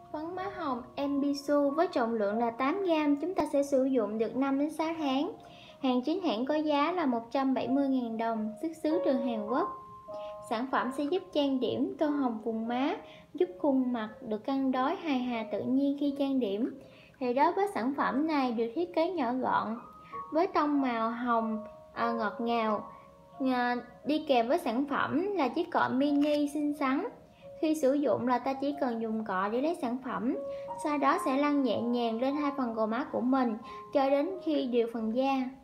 Phấn má hồng Embisu với trọng lượng là 8g, chúng ta sẽ sử dụng được 5 đến 6 tháng. Hàng chính hãng có giá là 170.000 đồng, xuất xứ từ Hàn Quốc. Sản phẩm sẽ giúp trang điểm, tô hồng vùng má, giúp khuôn mặt được cân đối hài hòa tự nhiên khi trang điểm. Thì đối với sản phẩm này được thiết kế nhỏ gọn, với tông màu hồng ngọt ngào. Đi kèm với sản phẩm là chiếc cọ mini xinh xắn. Khi sử dụng là ta chỉ cần dùng cọ để lấy sản phẩm, sau đó sẽ lăn nhẹ nhàng lên hai phần gò má của mình cho đến khi đều phần da.